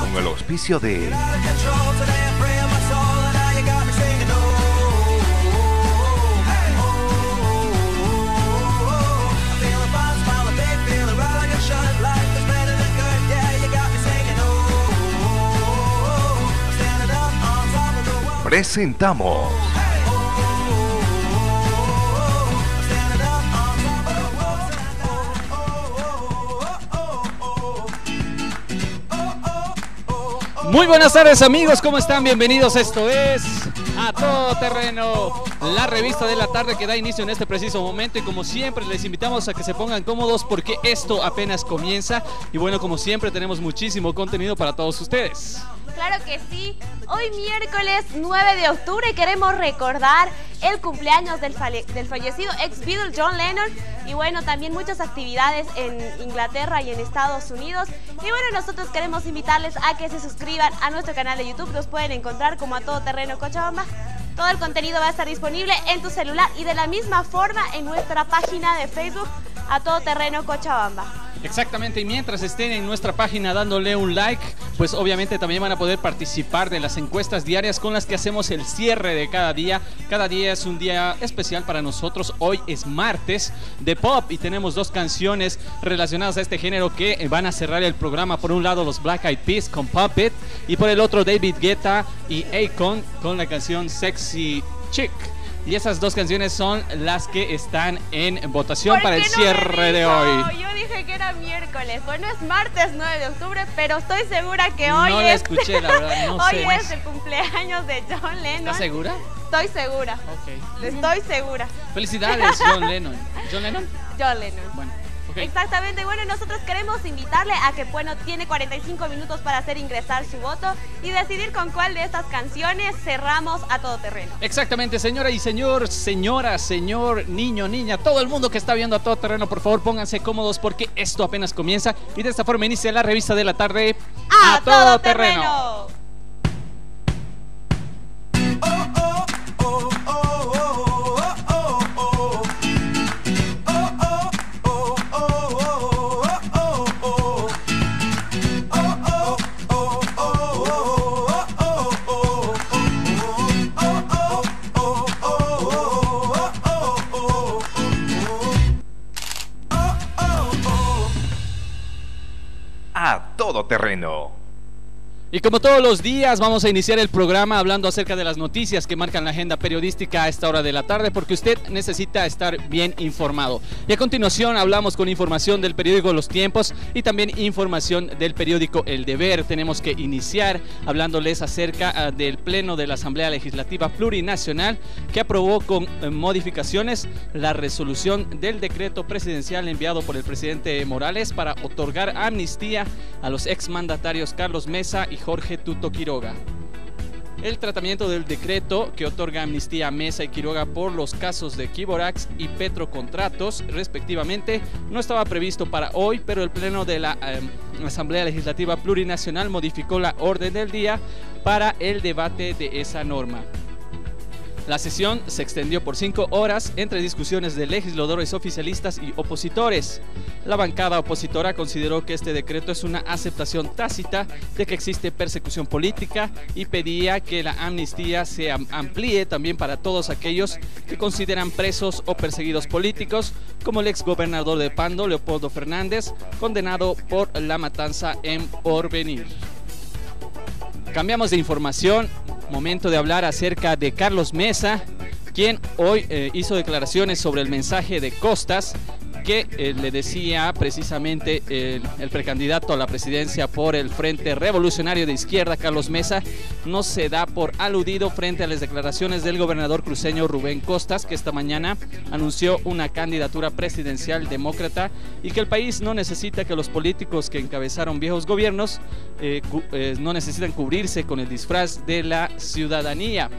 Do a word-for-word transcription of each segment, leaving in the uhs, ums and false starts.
con el auspicio de presentamos Muy buenas tardes amigos, ¿cómo están? Bienvenidos, esto es A Todo Terreno, la revista de la tarde que da inicio en este preciso momento y como siempre les invitamos a que se pongan cómodos porque esto apenas comienza y bueno, como siempre tenemos muchísimo contenido para todos ustedes. Claro que sí, hoy miércoles nueve de octubre queremos recordar el cumpleaños del, falle del fallecido ex Beatle John Lennon y bueno, también muchas actividades en Inglaterra y en Estados Unidos. Y bueno, nosotros queremos invitarles a que se suscriban a nuestro canal de YouTube, nos pueden encontrar como A Todo Terreno Cochabamba. Todo el contenido va a estar disponible en tu celular y de la misma forma en nuestra página de Facebook A Todo Terreno Cochabamba. Exactamente, y mientras estén en nuestra página dándole un like, pues obviamente también van a poder participar de las encuestas diarias con las que hacemos el cierre de cada día. Cada día es un día especial para nosotros. Hoy es martes de pop y tenemos dos canciones relacionadas a este género que van a cerrar el programa. Por un lado los Black Eyed Peas con Pop It y por el otro David Guetta y Akon con la canción Sexy Chick. Y esas dos canciones son las que están en votación para el no cierre de hoy. Yo dije que era miércoles. Bueno, es martes nueve de octubre, pero estoy segura que hoy no es... la escuché, la verdad, no hoy sé. Hoy es el cumpleaños de John Lennon. ¿Estás segura? Estoy segura. Ok. Estoy segura. Felicidades, John Lennon. ¿John Lennon? John Lennon. Bueno. Okay. Exactamente, bueno, nosotros queremos invitarle a que, bueno, tiene cuarenta y cinco minutos para hacer ingresar su voto y decidir con cuál de estas canciones cerramos A Todo Terreno. Exactamente, señora y señor, señora, señor, niño, niña, todo el mundo que está viendo A Todo Terreno, por favor, pónganse cómodos porque esto apenas comienza y de esta forma inicia la revista de la tarde A, A Todo, todo Terreno. terreno. A Todo Terreno. Y como todos los días vamos a iniciar el programa hablando acerca de las noticias que marcan la agenda periodística a esta hora de la tarde porque usted necesita estar bien informado. Y a continuación hablamos con información del periódico Los Tiempos y también información del periódico El Deber. Tenemos que iniciar hablándoles acerca uh, del pleno de la Asamblea Legislativa Plurinacional que aprobó con uh, modificaciones la resolución del decreto presidencial enviado por el presidente Morales para otorgar amnistía a los exmandatarios Carlos Mesa y Jorge Tuto Quiroga. El tratamiento del decreto que otorga amnistía a Mesa y Quiroga por los casos de Quiborax y Petrocontratos, respectivamente, no estaba previsto para hoy, pero el Pleno de la eh, Asamblea Legislativa Plurinacional modificó la orden del día para el debate de esa norma. La sesión se extendió por cinco horas entre discusiones de legisladores oficialistas y opositores. La bancada opositora consideró que este decreto es una aceptación tácita de que existe persecución política y pedía que la amnistía se amplíe también para todos aquellos que consideran presos o perseguidos políticos, como el exgobernador de Pando, Leopoldo Fernández, condenado por la matanza en Porvenir. Cambiamos de información, momento de hablar acerca de Carlos Mesa, quien hoy eh, hizo declaraciones sobre el mensaje de Costas que eh, le decía precisamente eh, el precandidato a la presidencia por el Frente Revolucionario de Izquierda, Carlos Mesa, no se da por aludido frente a las declaraciones del gobernador cruceño Rubén Costas, que esta mañana anunció una candidatura presidencial demócrata y que el país no necesita que los políticos que encabezaron viejos gobiernos eh, eh, no necesitan cubrirse con el disfraz de la ciudadanía.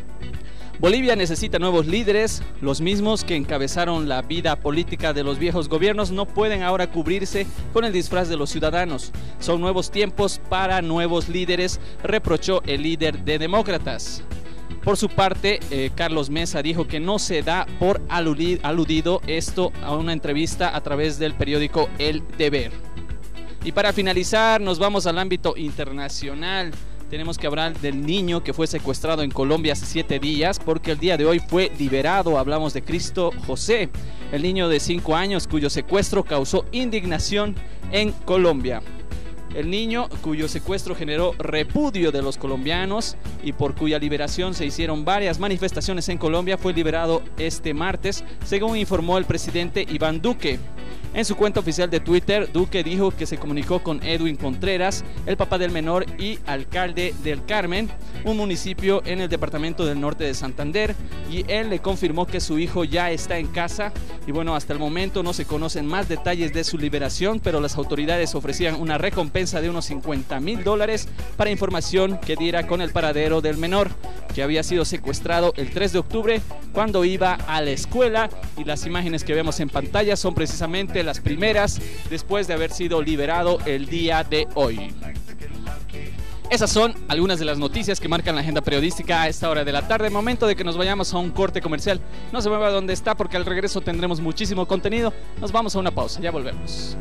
Bolivia necesita nuevos líderes, los mismos que encabezaron la vida política de los viejos gobiernos no pueden ahora cubrirse con el disfraz de los ciudadanos. Son nuevos tiempos para nuevos líderes, reprochó el líder de Demócratas. Por su parte, eh, Carlos Mesa dijo que no se da por aludido esto a una entrevista a través del periódico El Deber. Y para finalizar, nos vamos al ámbito internacional. Tenemos que hablar del niño que fue secuestrado en Colombia hace siete días, porque el día de hoy fue liberado. Hablamos de Cristo José, el niño de cinco años cuyo secuestro causó indignación en Colombia. El niño cuyo secuestro generó repudio de los colombianos y por cuya liberación se hicieron varias manifestaciones en Colombia, fue liberado este martes, según informó el presidente Iván Duque. En su cuenta oficial de Twitter, Duque dijo que se comunicó con Edwin Contreras, el papá del menor y alcalde del Carmen, un municipio en el departamento del norte de Santander, y él le confirmó que su hijo ya está en casa. Y bueno, hasta el momento no se conocen más detalles de su liberación, pero las autoridades ofrecían una recompensa de unos cincuenta mil dólares para información que diera con el paradero del menor, que había sido secuestrado el tres de octubre cuando iba a la escuela, y las imágenes que vemos en pantalla son precisamente las primeras después de haber sido liberado el día de hoy. Esas son algunas de las noticias que marcan la agenda periodística a esta hora de la tarde. Momento de que nos vayamos a un corte comercial. No se mueva donde está, porque al regreso tendremos muchísimo contenido. Nos vamos a una pausa, ya volvemos.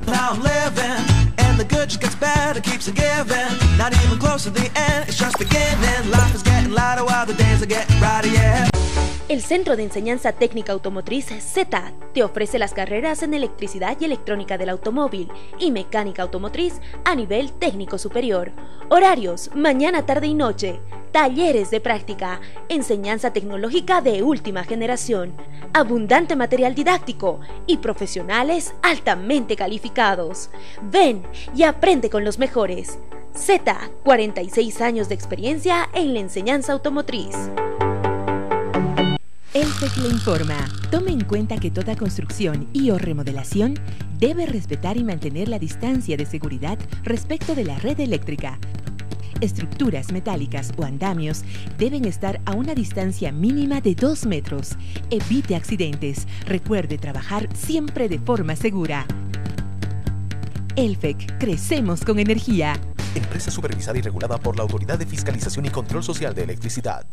El Centro de Enseñanza Técnica Automotriz Z A T te ofrece las carreras en electricidad y electrónica del automóvil y mecánica automotriz a nivel técnico superior. Horarios: mañana, tarde y noche. Talleres de práctica, enseñanza tecnológica de última generación, abundante material didáctico y profesionales altamente calificados. Ven y aprende con los mejores. Z A T, cuarenta y seis años de experiencia en la enseñanza automotriz. ELFEC le informa. Tome en cuenta que toda construcción y o remodelación debe respetar y mantener la distancia de seguridad respecto de la red eléctrica. Estructuras metálicas o andamios deben estar a una distancia mínima de dos metros. Evite accidentes. Recuerde trabajar siempre de forma segura. ELFEC, crecemos con energía. Empresa supervisada y regulada por la Autoridad de Fiscalización y Control Social de Electricidad.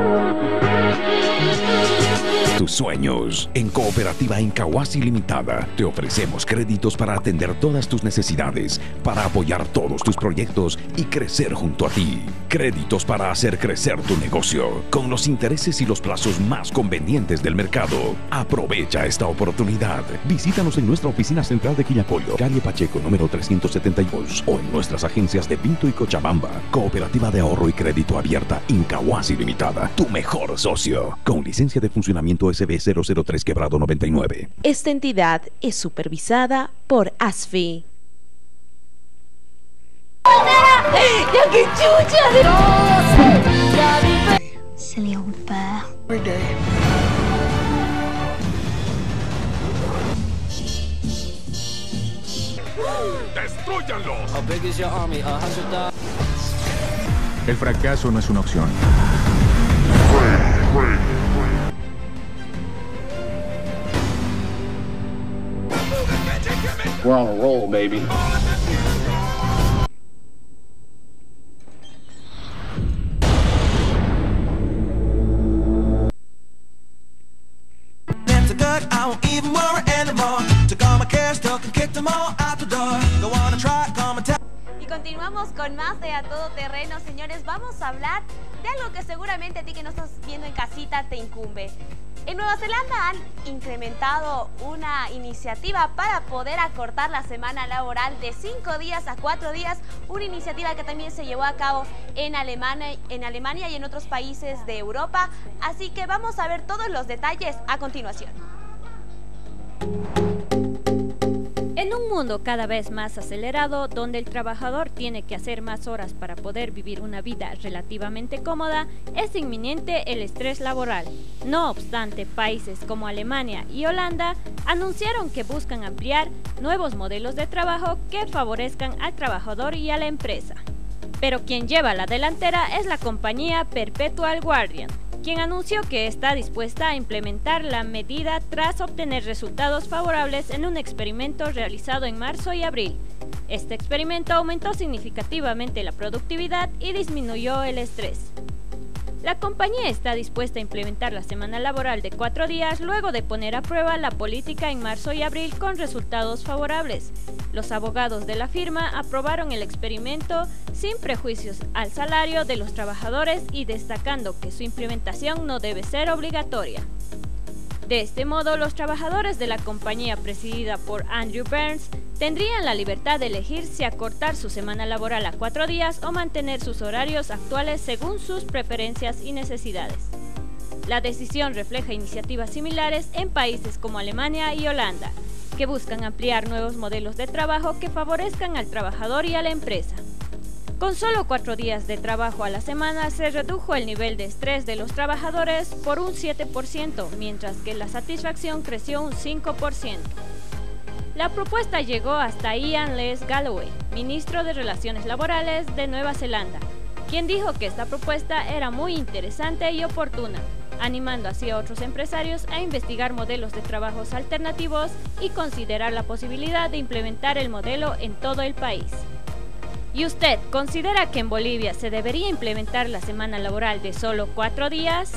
Tus sueños. En Cooperativa Incahuasi Limitada te ofrecemos créditos para atender todas tus necesidades, para apoyar todos tus proyectos y crecer junto a ti. Créditos para hacer crecer tu negocio, con los intereses y los plazos más convenientes del mercado. Aprovecha esta oportunidad. Visítanos en nuestra oficina central de Quillacollo, calle Pacheco, número trescientos setenta y dos, o en nuestras agencias de Pinto y Cochabamba. Cooperativa de Ahorro y Crédito Abierta Incahuasi Limitada, tu mejor socio. Con licencia de funcionamiento S B cero cero tres quebrado noventa y nueve. Esta entidad es supervisada por ASFI. ¡Ya qué chucha de los! Silly old bear. Every day. ¡Destrúyanlo! El fracaso no es una opción. We're on a roll, baby. Y continuamos con más de A Todo Terreno, señores. Vamos a hablar de algo que seguramente a ti que no estás viendo en casita te incumbe. En Nueva Zelanda han incrementado una iniciativa para poder acortar la semana laboral de cinco días a cuatro días, una iniciativa que también se llevó a cabo en Alemania, en Alemania y en otros países de Europa. Así que vamos a ver todos los detalles a continuación. En un mundo cada vez más acelerado, donde el trabajador tiene que hacer más horas para poder vivir una vida relativamente cómoda, es inminente el estrés laboral. No obstante, países como Alemania y Holanda anunciaron que buscan ampliar nuevos modelos de trabajo que favorezcan al trabajador y a la empresa. Pero quien lleva la delantera es la compañía Perpetual Guardian, quien anunció que está dispuesta a implementar la medida tras obtener resultados favorables en un experimento realizado en marzo y abril. Este experimento aumentó significativamente la productividad y disminuyó el estrés. La compañía está dispuesta a implementar la semana laboral de cuatro días luego de poner a prueba la política en marzo y abril con resultados favorables. Los abogados de la firma aprobaron el experimento sin prejuicios al salario de los trabajadores y destacando que su implementación no debe ser obligatoria. De este modo, los trabajadores de la compañía presidida por Andrew Burns tendrían la libertad de elegir si acortar su semana laboral a cuatro días o mantener sus horarios actuales según sus preferencias y necesidades. La decisión refleja iniciativas similares en países como Alemania y Holanda, que buscan ampliar nuevos modelos de trabajo que favorezcan al trabajador y a la empresa. Con solo cuatro días de trabajo a la semana se redujo el nivel de estrés de los trabajadores por un siete por ciento, mientras que la satisfacción creció un cinco por ciento. La propuesta llegó hasta Ian Les Galloway, ministro de Relaciones Laborales de Nueva Zelanda, quien dijo que esta propuesta era muy interesante y oportuna, animando así a otros empresarios a investigar modelos de trabajos alternativos y considerar la posibilidad de implementar el modelo en todo el país. ¿Y usted considera que en Bolivia se debería implementar la semana laboral de solo cuatro días?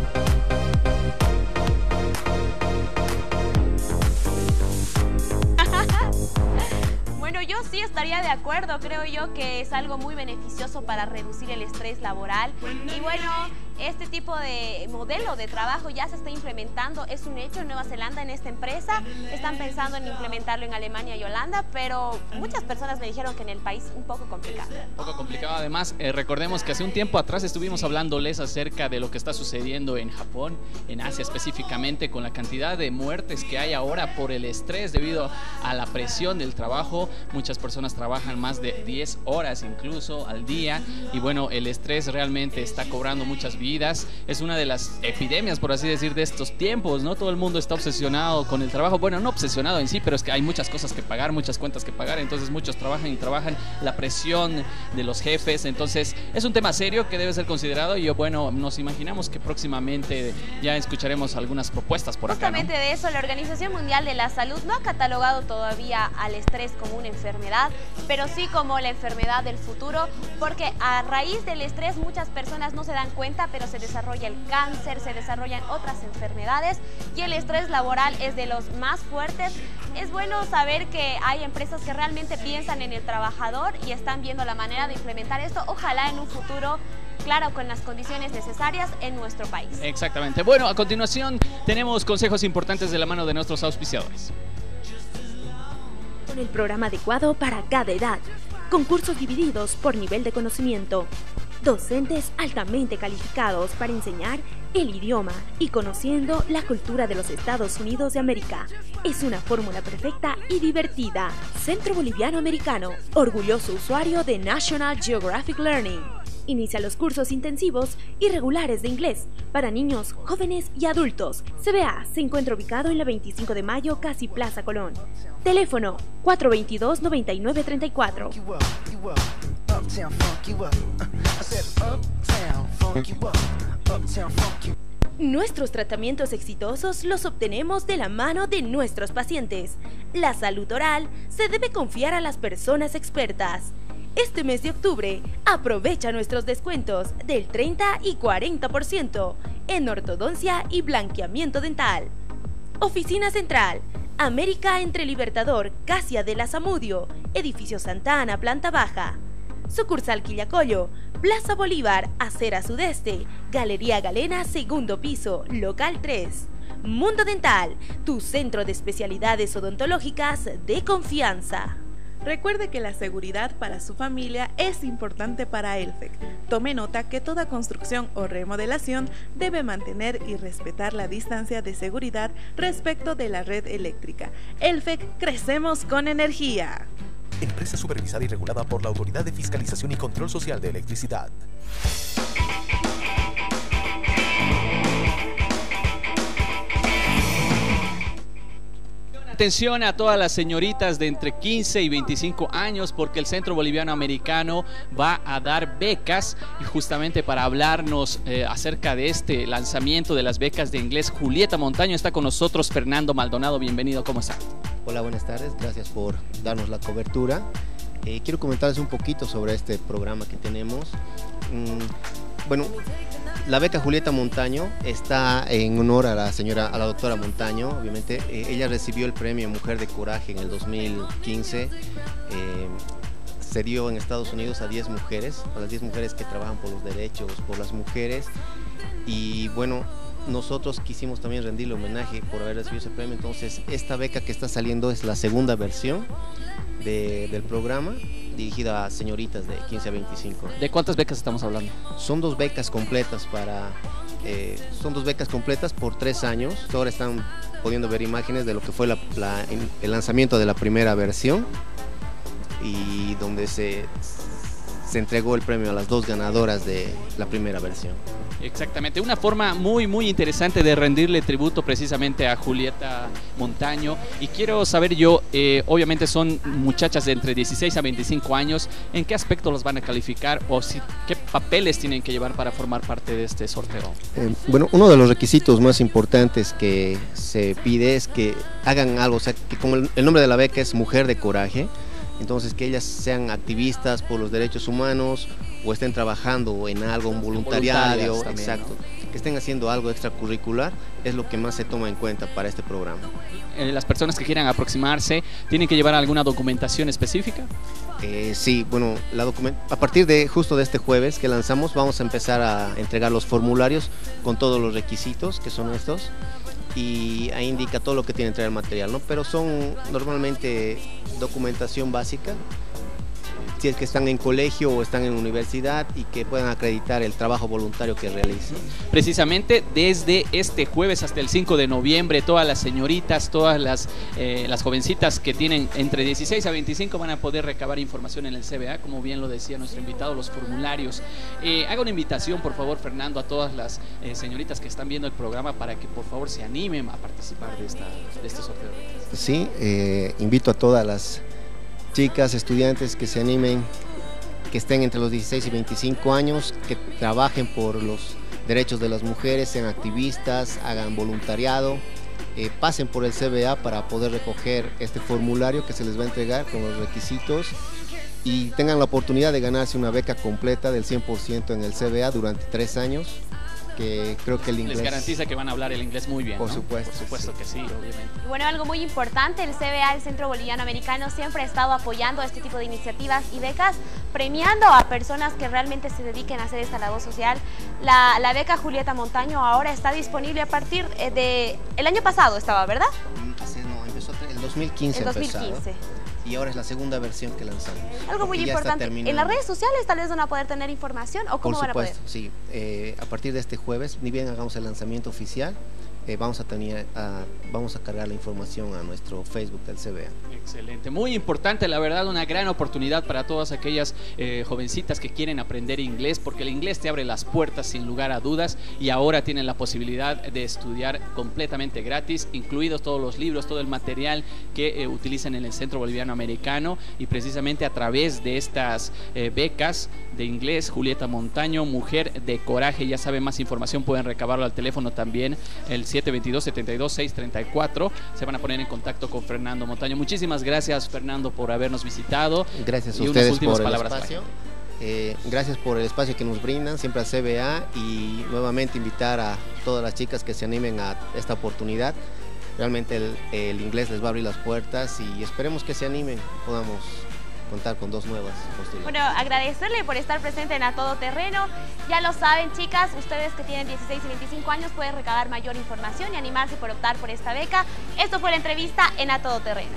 Bueno, yo sí estaría de acuerdo, creo yo que es algo muy beneficioso para reducir el estrés laboral y bueno, este tipo de modelo de trabajo ya se está implementando, es un hecho en Nueva Zelanda, en esta empresa, están pensando en implementarlo en Alemania y Holanda, pero muchas personas me dijeron que en el país un poco complicado. Un poco complicado, además, eh, recordemos que hace un tiempo atrás estuvimos hablándoles acerca de lo que está sucediendo en Japón, en Asia específicamente, con la cantidad de muertes que hay ahora por el estrés debido a la presión del trabajo. Muchas personas trabajan más de diez horas incluso al día y bueno, el estrés realmente está cobrando muchas vidas. Es una de las epidemias, por así decir, de estos tiempos, ¿no? Todo el mundo está obsesionado con el trabajo. Bueno, no obsesionado en sí, pero es que hay muchas cosas que pagar, muchas cuentas que pagar, entonces muchos trabajan y trabajan, la presión de los jefes, entonces es un tema serio que debe ser considerado y bueno, nos imaginamos que próximamente ya escucharemos algunas propuestas por acá, ¿no? Justamente de eso, la Organización Mundial de la Salud no ha catalogado todavía al estrés como una enfermedad, pero sí como la enfermedad del futuro, porque a raíz del estrés muchas personas no se dan cuenta, pero se desarrolla el cáncer, se desarrollan otras enfermedades y el estrés laboral es de los más fuertes. Es bueno saber que hay empresas que realmente piensan en el trabajador y están viendo la manera de implementar esto, ojalá en un futuro, claro, con las condiciones necesarias en nuestro país. Exactamente. Bueno, a continuación tenemos consejos importantes de la mano de nuestros auspiciadores. Con el programa adecuado para cada edad, concursos divididos por nivel de conocimiento, docentes altamente calificados para enseñar el idioma y conociendo la cultura de los Estados Unidos de América. Es una fórmula perfecta y divertida. Centro Boliviano Americano, orgulloso usuario de National Geographic Learning. Inicia los cursos intensivos y regulares de inglés para niños, jóvenes y adultos. C B A se encuentra ubicado en la veinticinco de mayo, casi Plaza Colón. Teléfono cuatro dos dos, nueve nueve tres cuatro. Nuestros tratamientos exitosos los obtenemos de la mano de nuestros pacientes. La salud oral se debe confiar a las personas expertas. Este mes de octubre, aprovecha nuestros descuentos del treinta y cuarenta por ciento en ortodoncia y blanqueamiento dental. Oficina Central, América entre Libertador, Casia de la Zamudio, Edificio Santa Ana, planta baja. Sucursal Quillacollo, Plaza Bolívar, acera sudeste, Galería Galena, segundo piso, local tres. Mundo Dental, tu centro de especialidades odontológicas de confianza. Recuerde que la seguridad para su familia es importante para Elfec. Tome nota que toda construcción o remodelación debe mantener y respetar la distancia de seguridad respecto de la red eléctrica. Elfec, crecemos con energía. Empresa supervisada y regulada por la Autoridad de Fiscalización y Control Social de Electricidad. Atención a todas las señoritas de entre quince y veinticinco años porque el Centro Boliviano Americano va a dar becas y justamente para hablarnos eh, acerca de este lanzamiento de las becas de inglés, Julieta Montaño está con nosotros. Fernando Maldonado, bienvenido, ¿cómo está? Hola, buenas tardes, gracias por darnos la cobertura. Eh, quiero comentarles un poquito sobre este programa que tenemos. Mm, bueno, la beca Julieta Montaño está en honor a la señora, a la doctora Montaño, obviamente. Eh, ella recibió el premio Mujer de Coraje en el dos mil quince. Eh, se dio en Estados Unidos a diez mujeres, a las diez mujeres que trabajan por los derechos, por las mujeres. Y bueno, nosotros quisimos también rendirle homenaje por haber recibido ese premio. Entonces, esta beca que está saliendo es la segunda versión de, del programa, dirigida a señoritas de quince a veinticinco. ¿De cuántas becas estamos hablando? Son dos becas completas para, eh, son dos becas completas por tres años. Ahora están pudiendo ver imágenes de lo que fue la, la, el lanzamiento de la primera versión y donde se, se entregó el premio a las dos ganadoras de la primera versión. Exactamente, una forma muy muy interesante de rendirle tributo precisamente a Julieta Montaño. Y quiero saber yo, eh, obviamente son muchachas de entre dieciséis a veinticinco años, ¿en qué aspecto los van a calificar o si, qué papeles tienen que llevar para formar parte de este sorteo? Eh, bueno, uno de los requisitos más importantes que se pide es que hagan algo, o sea, que como el, el nombre de la beca es Mujer de Coraje, entonces que ellas sean activistas por los derechos humanos o estén trabajando en algo, un voluntariado, también, exacto, ¿no? Que estén haciendo algo extracurricular, es lo que más se toma en cuenta para este programa. Eh, las personas que quieran aproximarse, ¿tienen que llevar alguna documentación específica? Eh, sí, bueno, la document a partir de justo de este jueves que lanzamos, vamos a empezar a entregar los formularios con todos los requisitos que son estos. Y ahí indica todo lo que tiene que traer el material, ¿no? Pero son normalmente documentación básica, si es que están en colegio o están en universidad y que puedan acreditar el trabajo voluntario que realizan. Precisamente desde este jueves hasta el cinco de noviembre, todas las señoritas, todas las, eh, las jovencitas que tienen entre dieciséis a veinticinco van a poder recabar información en el C B A, como bien lo decía nuestro invitado, los formularios. Eh, haga una invitación, por favor, Fernando, a todas las eh, señoritas que están viendo el programa para que por favor se animen a participar de, esta, de este sorteo. Sí, eh, invito a todas las chicas, estudiantes que se animen, que estén entre los dieciséis y veinticinco años, que trabajen por los derechos de las mujeres, sean activistas, hagan voluntariado, eh, pasen por el C B A para poder recoger este formulario que se les va a entregar con los requisitos y tengan la oportunidad de ganarse una beca completa del cien por ciento en el C B A durante tres años. Que creo que el inglés les garantiza que van a hablar el inglés muy bien, por ¿no? supuesto, por supuesto sí. que sí, obviamente. Y bueno, algo muy importante, el C B A, el Centro Boliviano Americano, siempre ha estado apoyando este tipo de iniciativas y becas, premiando a personas que realmente se dediquen a hacer esta labor social. La, la beca Julieta Montaño ahora está disponible a partir de el año pasado, estaba, ¿verdad? Hace, no, empezó el dos mil quince. El dos mil quince. Y ahora es la segunda versión que lanzamos. Algo muy importante, ¿en las redes sociales tal vez van a poder tener información o cómo van a poder? Por supuesto, sí. Eh, a partir de este jueves, ni bien hagamos el lanzamiento oficial, eh, vamos a tener, uh, vamos a cargar la información a nuestro Facebook del C B A. Excelente, muy importante, la verdad, una gran oportunidad para todas aquellas eh, jovencitas que quieren aprender inglés, porque el inglés te abre las puertas sin lugar a dudas y ahora tienen la posibilidad de estudiar completamente gratis, incluidos todos los libros, todo el material que eh, utilizan en el Centro Boliviano Americano, y precisamente a través de estas eh, becas de inglés, Julieta Montaño, Mujer de Coraje. Ya saben, más información pueden recabarlo al teléfono también, el siete dos dos, siete dos seis tres cuatro. Se van a poner en contacto con Fernando Montaño. Muchísimas gracias, Fernando, por habernos visitado. Gracias a ustedes por el espacio. Eh, gracias por el espacio que nos brindan siempre al C B A, y nuevamente invitar a todas las chicas que se animen a esta oportunidad. Realmente el, el inglés les va a abrir las puertas y esperemos que se animen, podamos contar con dos nuevas posibilidades. Bueno, agradecerle por estar presente en A Todo Terreno. Ya lo saben, chicas, ustedes que tienen dieciséis y veinticinco años pueden recabar mayor información y animarse por optar por esta beca. Esto fue la entrevista en A Todo Terreno.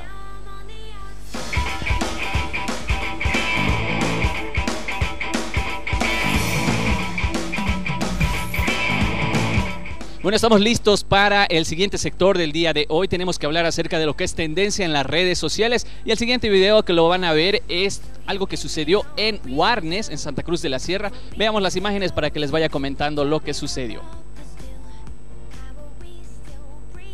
Bueno, estamos listos para el siguiente sector del día de hoy. Tenemos que hablar acerca de lo que es tendencia en las redes sociales, y el siguiente video que lo van a ver es algo que sucedió en Guarnes, en Santa Cruz de la Sierra. Veamos las imágenes para que les vaya comentando lo que sucedió.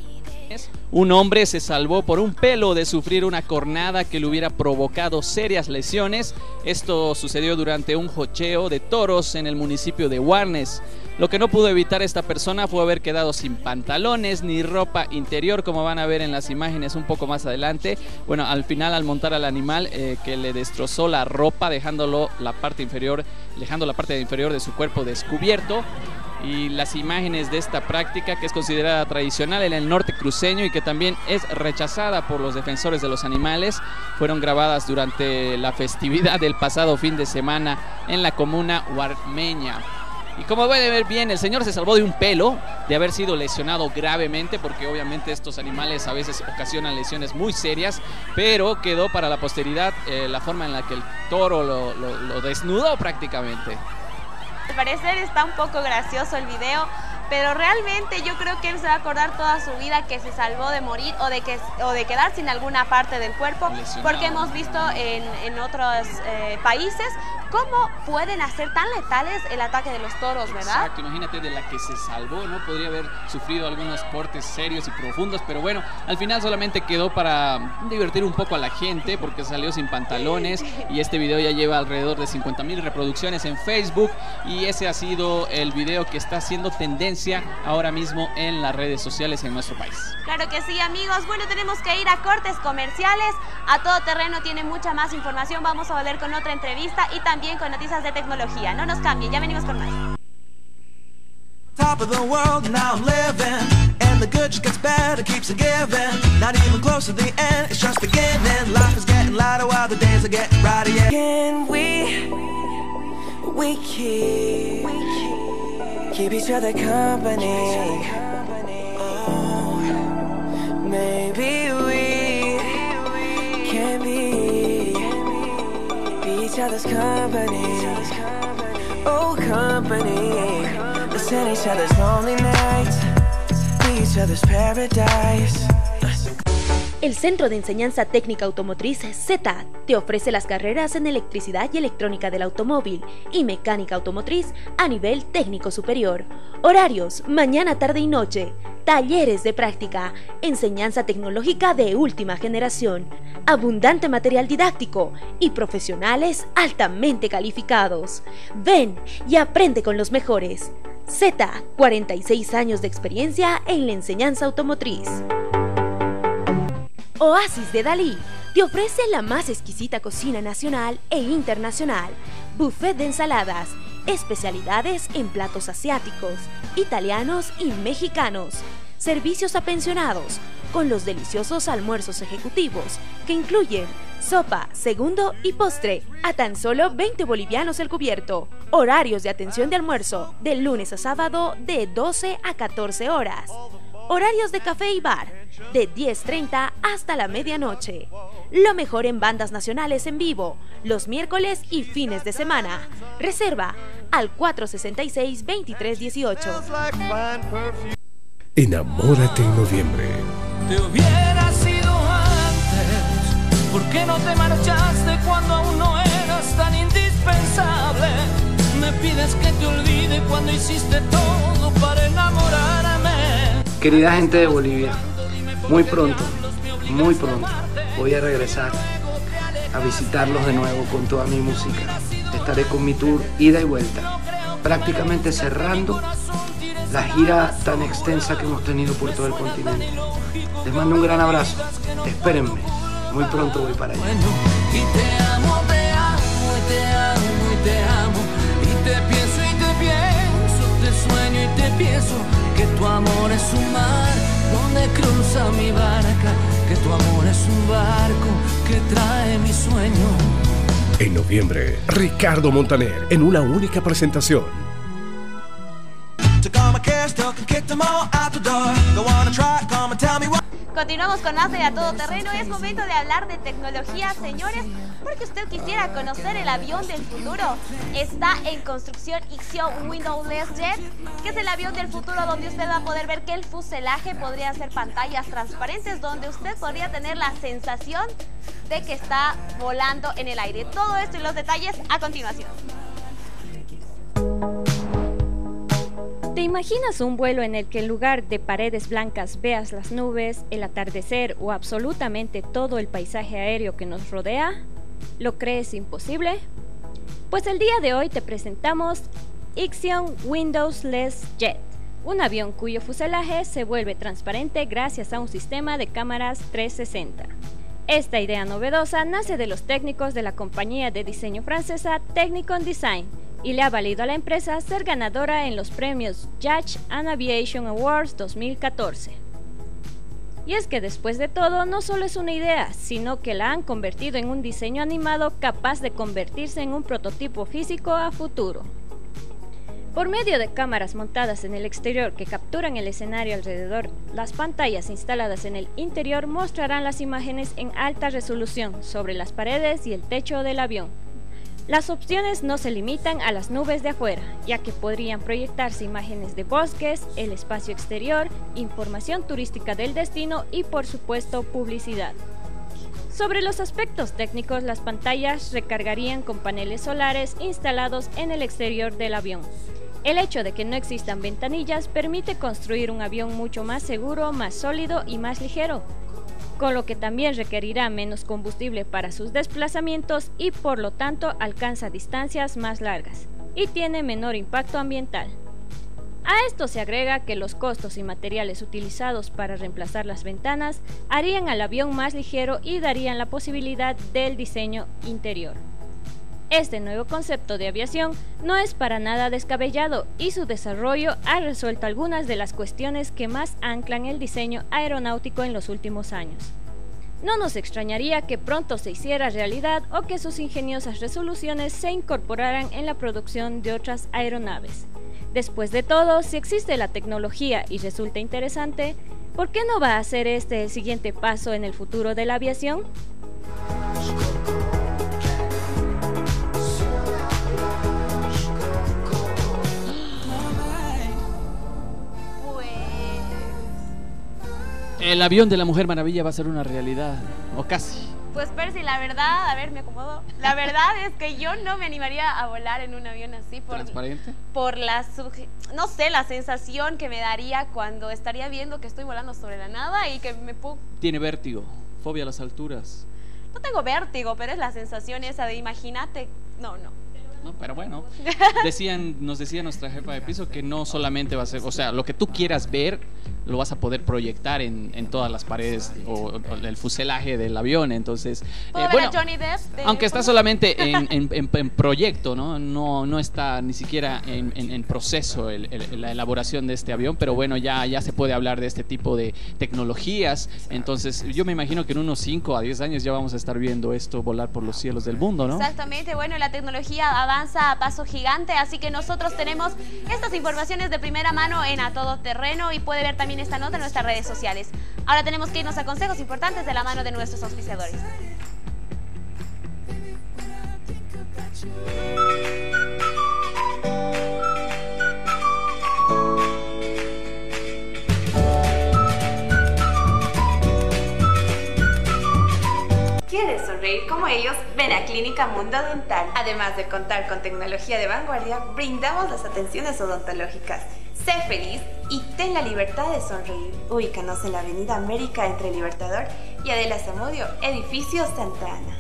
Un hombre se salvó por un pelo de sufrir una cornada que le hubiera provocado serias lesiones. Esto sucedió durante un jocheo de toros en el municipio de Warnes. Lo que no pudo evitar esta persona fue haber quedado sin pantalones ni ropa interior, como van a ver en las imágenes un poco más adelante. Bueno, al final, al montar al animal, eh, que le destrozó la ropa, dejándolo la parte inferior, dejando la parte inferior de su cuerpo descubierto. Y las imágenes de esta práctica, que es considerada tradicional en el norte cruceño y que también es rechazada por los defensores de los animales, fueron grabadas durante la festividad del pasado fin de semana en la comuna huarmeña. Y como pueden ver bien, el señor se salvó de un pelo, de haber sido lesionado gravemente, porque obviamente estos animales a veces ocasionan lesiones muy serias, pero quedó para la posteridad eh, la forma en la que el toro lo, lo, lo desnudó prácticamente. Al parecer está un poco gracioso el video, pero realmente yo creo que él se va a acordar toda su vida que se salvó de morir o de, que, o de quedar sin alguna parte del cuerpo, lesionado. Porque hemos visto en, en otros eh, países cómo pueden hacer tan letales el ataque de los toros, ¿verdad? Exacto, imagínate de la que se salvó, ¿no? Podría haber sufrido algunos cortes serios y profundos, pero bueno, al final solamente quedó para divertir un poco a la gente porque salió sin pantalones y este video ya lleva alrededor de cincuenta mil reproducciones en Facebook y ese ha sido el video que está haciendo tendencia ahora mismo en las redes sociales en nuestro país. Claro que sí, amigos. Bueno, tenemos que ir a cortes comerciales. A Todo Terreno tiene mucha más información. Vamos a volver con otra entrevista y también con noticias de tecnología. No nos cambien, ya venimos con más. Top of the world, now I'm living, and the good just gets better, keeps on giving. Not even close to the end, it's just beginning. Life is getting lighter while the days are getting brighter. Yeah. Can we, we keep, we keep, keep each other company? Oh, maybe we can be, be each other's company. Oh, company. Listen each other's lonely nights, be each other's paradise. El Centro de Enseñanza Técnica Automotriz C E T A te ofrece las carreras en electricidad y electrónica del automóvil y mecánica automotriz a nivel técnico superior. Horarios, mañana, tarde y noche. Talleres de práctica, enseñanza tecnológica de última generación, abundante material didáctico y profesionales altamente calificados. Ven y aprende con los mejores. C E T A, cuarenta y seis años de experiencia en la enseñanza automotriz. Oasis de Dalí te ofrece la más exquisita cocina nacional e internacional, buffet de ensaladas, especialidades en platos asiáticos, italianos y mexicanos, servicios a pensionados, con los deliciosos almuerzos ejecutivos que incluyen sopa, segundo y postre, a tan solo veinte bolivianos el cubierto. Horarios de atención de almuerzo, de lunes a sábado de doce a catorce horas. Horarios de café y bar, de diez treinta hasta la medianoche. Lo mejor en bandas nacionales en vivo, los miércoles y fines de semana. Reserva al cuatro sesenta y seis, veintitrés dieciocho. Enamórate en noviembre. Te hubiera sido antes, ¿por qué no te marchaste cuando aún no eras tan indispensable? Me pides que te olvide cuando hiciste todo para enamorarme. Querida gente de Bolivia, muy pronto, muy pronto voy a regresar a visitarlos de nuevo con toda mi música. Estaré con mi tour ida y vuelta, prácticamente cerrando la gira tan extensa que hemos tenido por todo el continente. Les mando un gran abrazo, espérenme, muy pronto voy para allá. Y te amo, te amo, y te amo, y te amo, y te pienso y te pienso, te sueño y te pienso, que tu amor es un mar donde cruza mi barca, que tu amor es un barco que trae mi sueño. En noviembre, Ricardo Montaner en una única presentación. Continuamos con más de A Todo Terreno. Es momento de hablar de tecnología, señores, porque usted quisiera conocer el avión del futuro. Está en construcción Ixion Windowless Jet, que es el avión del futuro donde usted va a poder ver que el fuselaje podría ser pantallas transparentes, donde usted podría tener la sensación de que está volando en el aire. Todo esto y los detalles a continuación. ¿Te imaginas un vuelo en el que en lugar de paredes blancas veas las nubes, el atardecer o absolutamente todo el paisaje aéreo que nos rodea? ¿Lo crees imposible? Pues el día de hoy te presentamos Ixion Windowless Jet, un avión cuyo fuselaje se vuelve transparente gracias a un sistema de cámaras trescientos sesenta. Esta idea novedosa nace de los técnicos de la compañía de diseño francesa Technicon Design y le ha valido a la empresa ser ganadora en los premios Yacht and Aviation Awards dos mil catorce. Y es que después de todo no solo es una idea, sino que la han convertido en un diseño animado capaz de convertirse en un prototipo físico a futuro. Por medio de cámaras montadas en el exterior que capturan el escenario alrededor, las pantallas instaladas en el interior mostrarán las imágenes en alta resolución sobre las paredes y el techo del avión. Las opciones no se limitan a las nubes de afuera, ya que podrían proyectarse imágenes de bosques, el espacio exterior, información turística del destino y por supuesto publicidad. Sobre los aspectos técnicos, las pantallas recargarían con paneles solares instalados en el exterior del avión. El hecho de que no existan ventanillas permite construir un avión mucho más seguro, más sólido y más ligero, con lo que también requerirá menos combustible para sus desplazamientos y por lo tanto alcanza distancias más largas y tiene menor impacto ambiental. A esto se agrega que los costos y materiales utilizados para reemplazar las ventanas harían al avión más ligero y darían la posibilidad del diseño interior. Este nuevo concepto de aviación no es para nada descabellado y su desarrollo ha resuelto algunas de las cuestiones que más anclan el diseño aeronáutico en los últimos años. No nos extrañaría que pronto se hiciera realidad o que sus ingeniosas resoluciones se incorporaran en la producción de otras aeronaves. Después de todo, si existe la tecnología y resulta interesante, ¿por qué no va a ser este el siguiente paso en el futuro de la aviación? El avión de la Mujer Maravilla va a ser una realidad, o casi. Pues Percy, la verdad, a ver, me acomodo. La verdad es que yo no me animaría a volar en un avión así por, ¿Transparente? Por la, no sé, la sensación que me daría cuando estaría viendo que estoy volando sobre la nada y que me puedo... Tiene vértigo, fobia a las alturas. No tengo vértigo, pero es la sensación esa de imagínate, no, no. No, pero bueno, decían, nos decía nuestra jefa de piso que no solamente va a ser, o sea, lo que tú quieras ver lo vas a poder proyectar en, en todas las paredes o, o el fuselaje del avión, entonces ¿Puedo eh, ver bueno, a Johnny Depp de... aunque está solamente en, en, en, en proyecto, ¿no? No, no está ni siquiera en, en, en proceso el, el, la elaboración de este avión, pero bueno, ya, ya se puede hablar de este tipo de tecnologías, entonces yo me imagino que en unos cinco a diez años ya vamos a estar viendo esto volar por los cielos del mundo, ¿no? Exactamente, bueno, la tecnología avanza a paso gigante, así que nosotros tenemos estas informaciones de primera mano en A Todo Terreno y puede ver también esta nota en nuestras redes sociales. Ahora tenemos que irnos a consejos importantes de la mano de nuestros auspiciadores. ¿Quieres sonreír como ellos? Ven a Clínica Mundo Dental. Además de contar con tecnología de vanguardia, brindamos las atenciones odontológicas. Sé feliz y ten la libertad de sonreír. Ubícanos en la Avenida América entre Libertador y Adela Zamudio, edificio Santa Ana.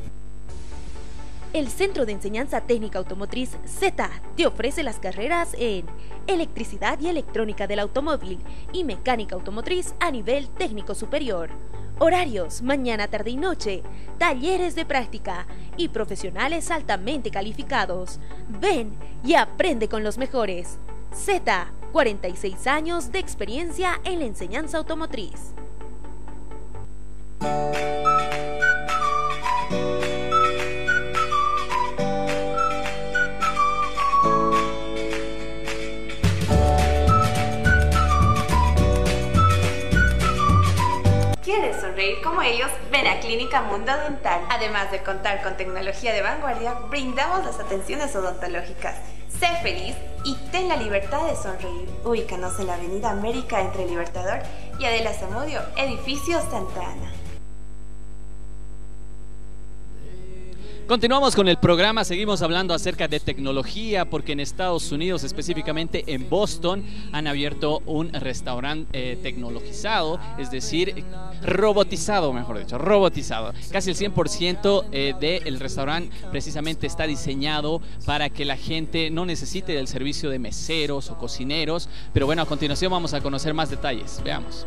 El Centro de Enseñanza Técnica Automotriz Z te ofrece las carreras en Electricidad y Electrónica del Automóvil y Mecánica Automotriz a nivel técnico superior. Horarios, mañana, tarde y noche, talleres de práctica y profesionales altamente calificados. Ven y aprende con los mejores. Z, cuarenta y seis años de experiencia en la enseñanza automotriz. ¿Quieres sonreír como ellos? Ven a Clínica Mundo Dental. Además de contar con tecnología de vanguardia, brindamos las atenciones odontológicas. Sé feliz y ten la libertad de sonreír. Ubícanos en la Avenida América entre Libertador y Adela Zamudio, edificio Santa Ana. Continuamos con el programa, seguimos hablando acerca de tecnología porque en Estados Unidos, específicamente en Boston, han abierto un restaurante eh, tecnologizado, es decir, robotizado, mejor dicho, robotizado. Casi el cien por ciento eh, del restaurante precisamente está diseñado para que la gente no necesite del servicio de meseros o cocineros, pero bueno, a continuación vamos a conocer más detalles, veamos.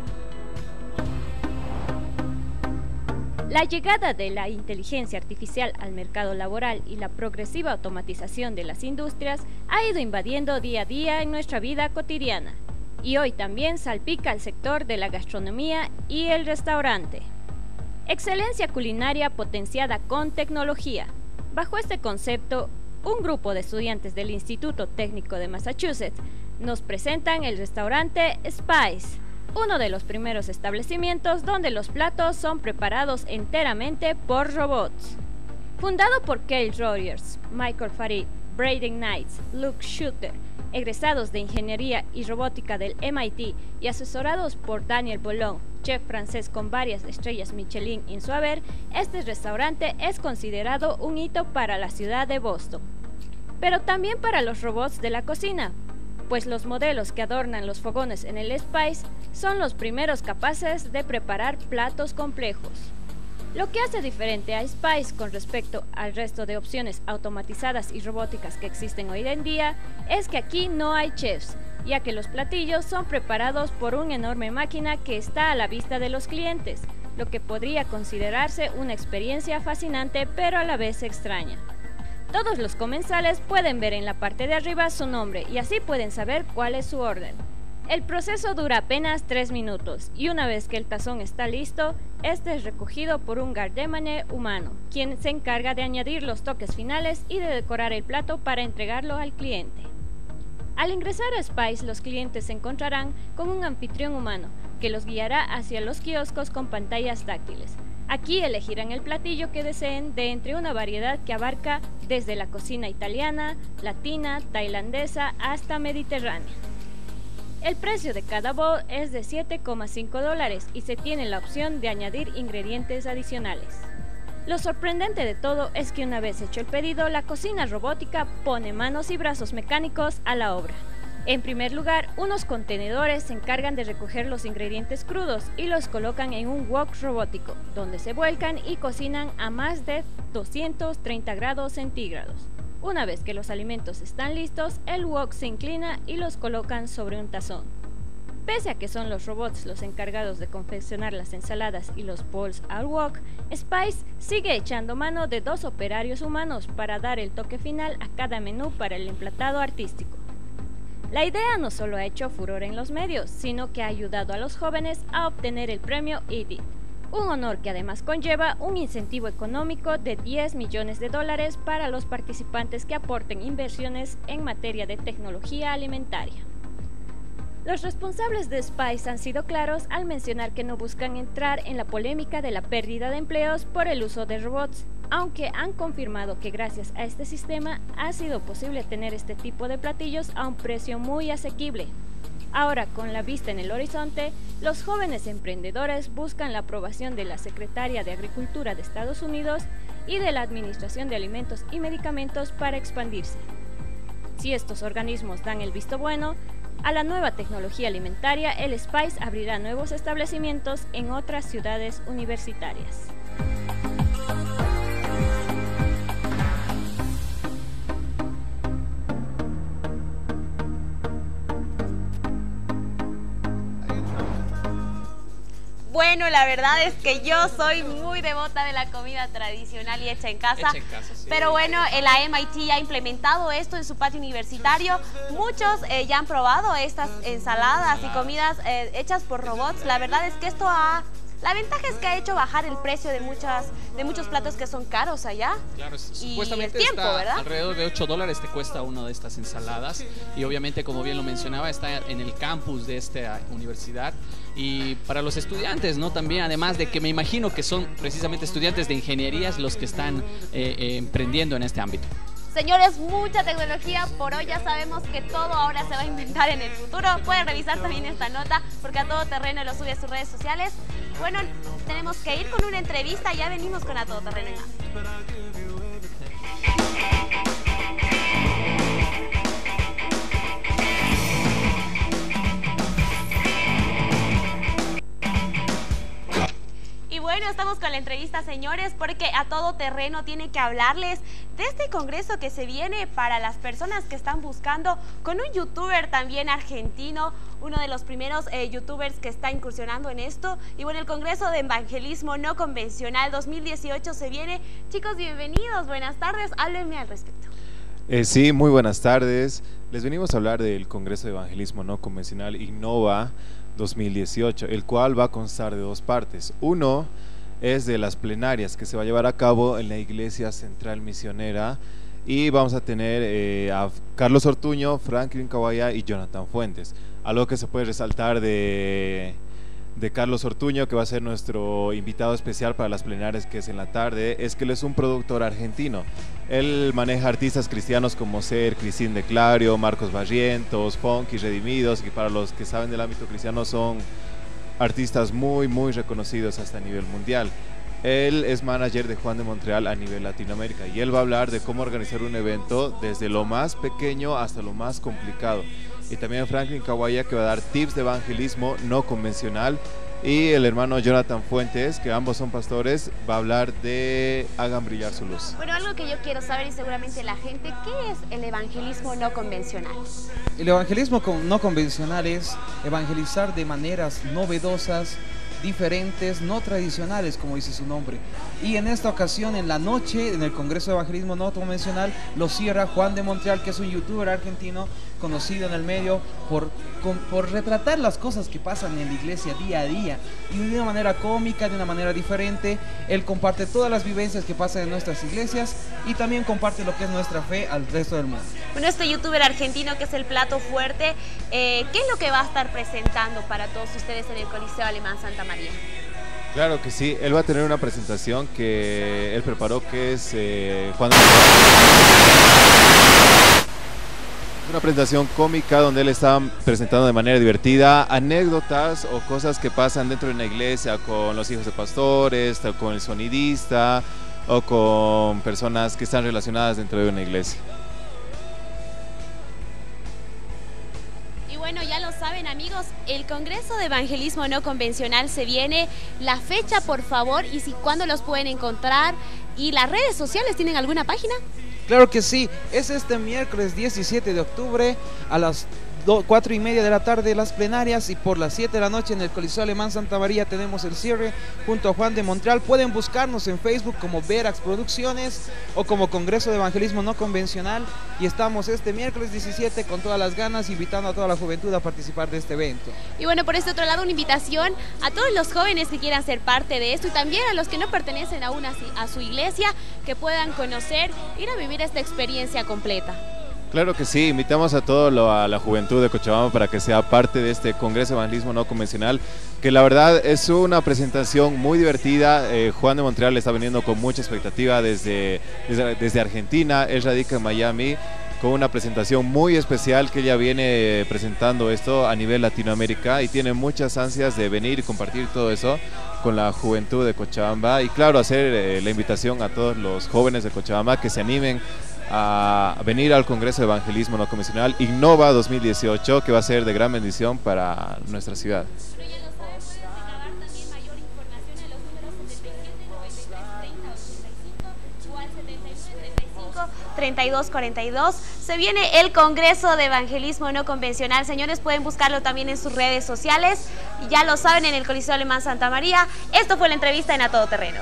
La llegada de la inteligencia artificial al mercado laboral y la progresiva automatización de las industrias ha ido invadiendo día a día en nuestra vida cotidiana y hoy también salpica el sector de la gastronomía y el restaurante. Excelencia culinaria potenciada con tecnología. Bajo este concepto, un grupo de estudiantes del Instituto Técnico de Massachusetts nos presentan el restaurante Spice, uno de los primeros establecimientos donde los platos son preparados enteramente por robots. Fundado por Kyle Rogers, Michael Farid, Braden Knights, Luke Shooter, egresados de Ingeniería y Robótica del M I T y asesorados por Daniel Bolón, chef francés con varias estrellas Michelin en su haber, este restaurante es considerado un hito para la ciudad de Boston, pero también para los robots de la cocina, pues los modelos que adornan los fogones en el Spice son los primeros capaces de preparar platos complejos. Lo que hace diferente a Spice con respecto al resto de opciones automatizadas y robóticas que existen hoy en día es que aquí no hay chefs, ya que los platillos son preparados por una enorme máquina que está a la vista de los clientes, lo que podría considerarse una experiencia fascinante pero a la vez extraña. Todos los comensales pueden ver en la parte de arriba su nombre y así pueden saber cuál es su orden. El proceso dura apenas tres minutos y una vez que el tazón está listo, este es recogido por un garde-manger humano, quien se encarga de añadir los toques finales y de decorar el plato para entregarlo al cliente. Al ingresar a Spice, los clientes se encontrarán con un anfitrión humano que los guiará hacia los kioscos con pantallas táctiles. Aquí elegirán el platillo que deseen de entre una variedad que abarca desde la cocina italiana, latina, tailandesa hasta mediterránea. El precio de cada bowl es de siete coma cinco dólares y se tiene la opción de añadir ingredientes adicionales. Lo sorprendente de todo es que una vez hecho el pedido, la cocina robótica pone manos y brazos mecánicos a la obra. En primer lugar, unos contenedores se encargan de recoger los ingredientes crudos y los colocan en un wok robótico, donde se vuelcan y cocinan a más de doscientos treinta grados centígrados. Una vez que los alimentos están listos, el wok se inclina y los colocan sobre un tazón. Pese a que son los robots los encargados de confeccionar las ensaladas y los bowls al wok, Spice sigue echando mano de dos operarios humanos para dar el toque final a cada menú para el emplatado artístico. La idea no solo ha hecho furor en los medios, sino que ha ayudado a los jóvenes a obtener el premio Edith, un honor que además conlleva un incentivo económico de diez millones de dólares para los participantes que aporten inversiones en materia de tecnología alimentaria. Los responsables de Spice han sido claros al mencionar que no buscan entrar en la polémica de la pérdida de empleos por el uso de robots, aunque han confirmado que gracias a este sistema ha sido posible tener este tipo de platillos a un precio muy asequible. Ahora, con la vista en el horizonte, los jóvenes emprendedores buscan la aprobación de la Secretaria de Agricultura de Estados Unidos y de la Administración de Alimentos y Medicamentos para expandirse. Si estos organismos dan el visto bueno a la nueva tecnología alimentaria, el Spice abrirá nuevos establecimientos en otras ciudades universitarias. Bueno, la verdad es que yo soy muy devota de la comida tradicional y hecha en casa. Hecha en casa, sí. Pero bueno, la M I T ha implementado esto en su patio universitario. Muchos eh, ya han probado estas ensaladas y comidas eh, hechas por robots. La verdad es que esto ha... La ventaja es que ha hecho bajar el precio de, muchas, de muchos platos que son caros allá. Claro, y supuestamente el tiempo, está ¿verdad? alrededor de ocho dólares te cuesta una de estas ensaladas y obviamente, como bien lo mencionaba, está en el campus de esta universidad y para los estudiantes, ¿no? También, además de que me imagino que son precisamente estudiantes de ingenierías los que están eh, eh, emprendiendo en este ámbito. Señores, mucha tecnología, por hoy ya sabemos que todo ahora se va a inventar en el futuro. Pueden revisar también esta nota porque A Todo Terreno lo sube a sus redes sociales. Bueno, tenemos que ir con una entrevista, ya venimos con A Todo Terreno y más. Y bueno, estamos con la entrevista, señores, porque A Todo Terreno tiene que hablarles de este congreso que se viene para las personas que están buscando, con un youtuber también argentino, uno de los primeros eh, youtubers que está incursionando en esto. Y bueno, el Congreso de Evangelismo No Convencional dos mil dieciocho se viene. Chicos, bienvenidos, buenas tardes, háblenme al respecto. Eh, sí, muy buenas tardes. Les venimos a hablar del Congreso de Evangelismo No Convencional Innova dos mil dieciocho, el cual va a constar de dos partes. Uno es de las plenarias que se va a llevar a cabo en la Iglesia Central Misionera, y vamos a tener eh, a Carlos Ortuño, Franklin Kawaya y Jonathan Fuentes. Algo que se puede resaltar de, de Carlos Ortuño, que va a ser nuestro invitado especial para las plenarias, que es en la tarde, es que él es un productor argentino. Él maneja artistas cristianos como ser Cristín de Clario, Marcos Barrientos, Funky Redimidos, que para los que saben del ámbito cristiano son artistas muy muy reconocidos hasta a nivel mundial. Él es manager de Juan de Montreal a nivel Latinoamérica, y él va a hablar de cómo organizar un evento desde lo más pequeño hasta lo más complicado. Y también Franklin Kawaya, que va a dar tips de evangelismo no convencional, y el hermano Jonathan Fuentes, que ambos son pastores, va a hablar de hagan brillar su luz. Bueno, algo que yo quiero saber, y seguramente la gente, ¿qué es el evangelismo no convencional? El evangelismo no convencional es evangelizar de maneras novedosas, diferentes, no tradicionales, como dice su nombre. Y en esta ocasión, en la noche, en el Congreso de Evangelismo No Convencional, lo cierra Juan de Montreal, que es un youtuber argentino conocido en el medio por, con, por retratar las cosas que pasan en la iglesia día a día, y de una manera cómica, de una manera diferente. Él comparte todas las vivencias que pasan en nuestras iglesias, y también comparte lo que es nuestra fe al resto del mundo. Bueno, este youtuber argentino, que es el plato fuerte, eh, ¿qué es lo que va a estar presentando para todos ustedes en el Coliseo Alemán Santa María? Claro que sí, él va a tener una presentación que él preparó, que es eh, Juan de una presentación cómica donde él está presentando de manera divertida anécdotas o cosas que pasan dentro de una iglesia, con los hijos de pastores, con el sonidista o con personas que están relacionadas dentro de una iglesia. Bueno, ya lo saben, amigos, el Congreso de Evangelismo No Convencional se viene. La fecha, por favor, y si cuándo los pueden encontrar, y las redes sociales, ¿tienen alguna página? Claro que sí, es este miércoles diecisiete de octubre a las cuatro y media de la tarde las plenarias, y por las siete de la noche en el Coliseo Alemán Santa María tenemos el cierre junto a Juan de Montreal. Pueden buscarnos en Facebook como Verax Producciones o como Congreso de Evangelismo No Convencional, y estamos este miércoles diecisiete con todas las ganas, invitando a toda la juventud a participar de este evento. Y bueno, por este otro lado, una invitación a todos los jóvenes que quieran ser parte de esto, y también a los que no pertenecen aún a, a su iglesia, que puedan conocer, ir a vivir esta experiencia completa. Claro que sí, invitamos a toda la juventud de Cochabamba para que sea parte de este Congreso de Evangelismo No Convencional, que la verdad es una presentación muy divertida. eh, Juan de Montreal está viniendo con mucha expectativa desde, desde, desde Argentina. Él radica en Miami, con una presentación muy especial que ella viene presentando esto a nivel Latinoamérica, y tiene muchas ansias de venir y compartir todo eso con la juventud de Cochabamba, y claro, hacer eh, la invitación a todos los jóvenes de Cochabamba que se animen a venir al Congreso de Evangelismo No Convencional Innova dos mil dieciocho, que va a ser de gran bendición para nuestra ciudad. treinta y dos cuarenta y dos. Se viene el Congreso de Evangelismo No Convencional. Señores, pueden buscarlo también en sus redes sociales. Y ya lo saben, en el Coliseo Alemán Santa María. Esto fue la entrevista en A Todo Terreno.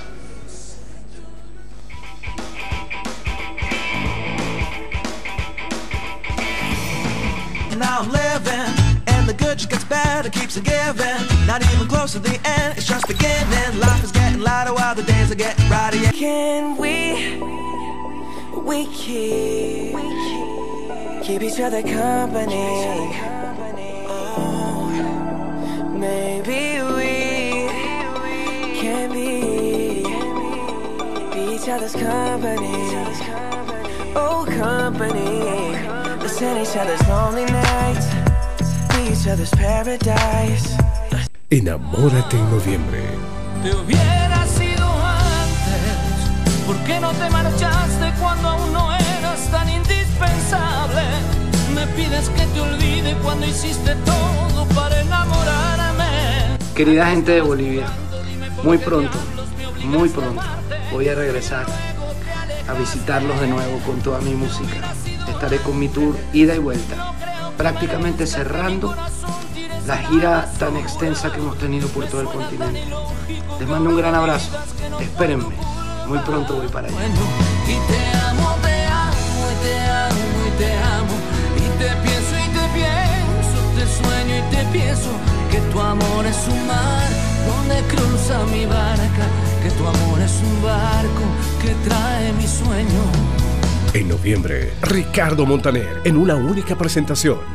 Now I'm living, and the good just gets better, keeps on giving. Not even close to the end, it's just beginning. Life is getting lighter while the days are getting brighter. Yeah. Can we, we keep, we keep, keep each other company? Oh, maybe we can be, be each other's company. Oh, company. Listen each other's lonely nights, be each other's paradise. Enamórate en noviembre. Te hubiera sido antes, ¿por qué no te marchaste cuando aún no eras tan indispensable? Me pides que te olvide cuando hiciste todo para enamorarme. Querida gente de Bolivia, muy pronto, muy pronto voy a regresar a visitarlos de nuevo con toda mi música. Estaré con mi tour ida y vuelta, prácticamente cerrando la gira tan extensa que hemos tenido por todo el continente. Les mando un gran abrazo, espérenme, muy pronto voy para allá. Y te amo, te amo, y te amo, y te amo, y te pienso y te pienso, te sueño y te pienso, que tu amor es un mar donde cruza mi barca, que tu amor es un barco que trae mi sueño. En noviembre, Ricardo Montaner, en una única presentación.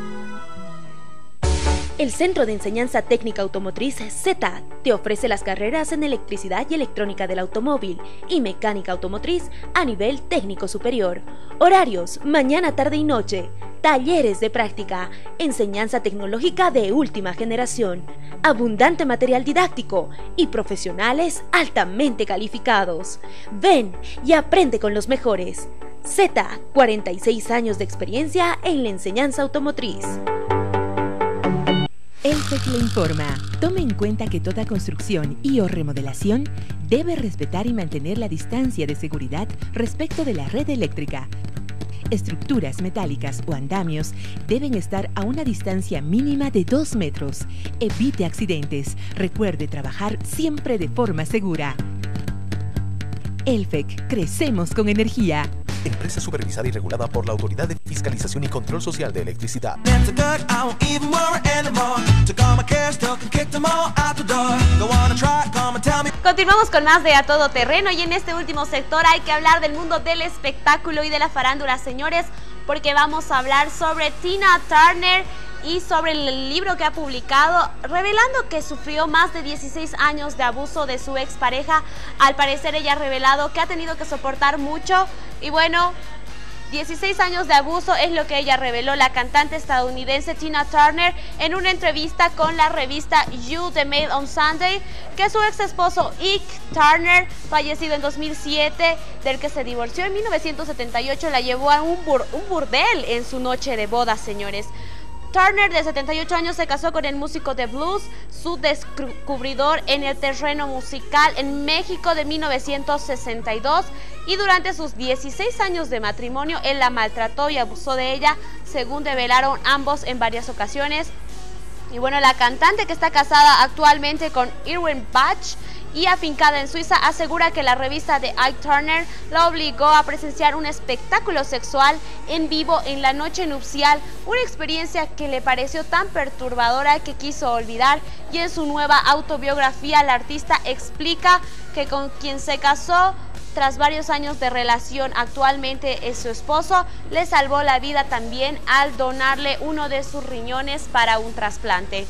El Centro de Enseñanza Técnica Automotriz Z A D te ofrece las carreras en electricidad y electrónica del automóvil y mecánica automotriz a nivel técnico superior. Horarios, mañana, tarde y noche. Talleres de práctica, enseñanza tecnológica de última generación, abundante material didáctico y profesionales altamente calificados. Ven y aprende con los mejores. Z A D, cuarenta y seis años de experiencia en la enseñanza automotriz. ELFEC le informa. Tome en cuenta que toda construcción y o remodelación debe respetar y mantener la distancia de seguridad respecto de la red eléctrica. Estructuras metálicas o andamios deben estar a una distancia mínima de dos metros. Evite accidentes. Recuerde trabajar siempre de forma segura. ELFEC, crecemos con energía. Empresa supervisada y regulada por la Autoridad de Fiscalización y Control Social de Electricidad. Continuamos con más de A Todo Terreno y en este último sector hay que hablar del mundo del espectáculo y de la farándula, señores, porque vamos a hablar sobre Tina Turner y sobre el libro que ha publicado, revelando que sufrió más de dieciséis años de abuso de su expareja. Al parecer ella ha revelado que ha tenido que soportar mucho y bueno, dieciséis años de abuso es lo que ella reveló, la cantante estadounidense Tina Turner, en una entrevista con la revista You The Mail on Sunday, que su ex esposo Ike Turner, fallecido en dos mil siete, del que se divorció en mil novecientos setenta y ocho, la llevó a un, bur un burdel en su noche de boda, señores. Turner, de setenta y ocho años, se casó con el músico de blues, su descubridor en el terreno musical, en México de mil novecientos sesenta y dos, y durante sus dieciséis años de matrimonio él la maltrató y abusó de ella, según revelaron ambos en varias ocasiones. Y bueno, la cantante, que está casada actualmente con Irwin Bach y afincada en Suiza, asegura que la revista de Ike Turner la obligó a presenciar un espectáculo sexual en vivo en la noche nupcial, una experiencia que le pareció tan perturbadora que quiso olvidar. Y en su nueva autobiografía, la artista explica que con quien se casó tras varios años de relación actualmente es su esposo, le salvó la vida también al donarle uno de sus riñones para un trasplante.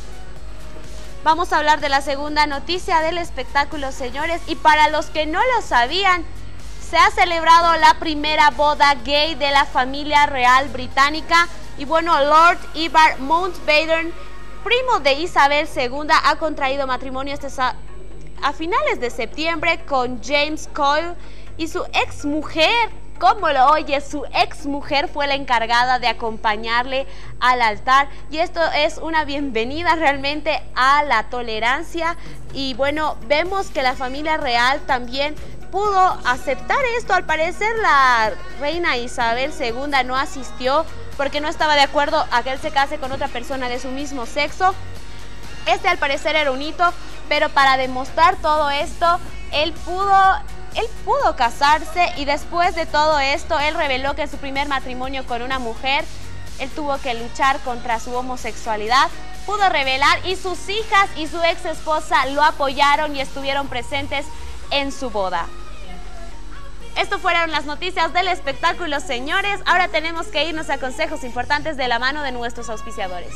Vamos a hablar de la segunda noticia del espectáculo, señores, y para los que no lo sabían, se ha celebrado la primera boda gay de la familia real británica. Y bueno, Lord Ivar Mountbatten, primo de Isabel segunda, ha contraído matrimonio este a finales de septiembre con James Coyle, y su ex mujer, como lo oye, su ex mujer fue la encargada de acompañarle al altar. Y esto es una bienvenida realmente a la tolerancia. Y bueno, vemos que la familia real también pudo aceptar esto. Al parecer la reina Isabel segunda no asistió porque no estaba de acuerdo a que él se case con otra persona de su mismo sexo. Este al parecer era un hito, pero para demostrar todo esto, él pudo... Él pudo casarse, y después de todo esto, él reveló que en su primer matrimonio con una mujer, él tuvo que luchar contra su homosexualidad, pudo revelar, y sus hijas y su ex esposa lo apoyaron y estuvieron presentes en su boda. Esto fueron las noticias del espectáculo, señores. Ahora tenemos que irnos a consejos importantes de la mano de nuestros auspiciadores.